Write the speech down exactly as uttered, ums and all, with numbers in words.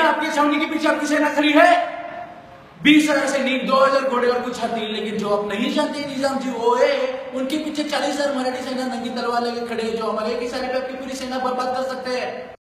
आपके छावनी के पीछे आपकी सेना खड़ी है, बीस हजार सैनिक, दो हजार घोड़े और कुछ हाथी। लेकिन जो आप नहीं जानते निजाम जी वो है, उनके पीछे चालीस हजार मराठी सेना नंगी तलवार लेके खड़े, जो हमारे की सारी पे आपकी पूरी सेना बर्बाद कर सकते हैं।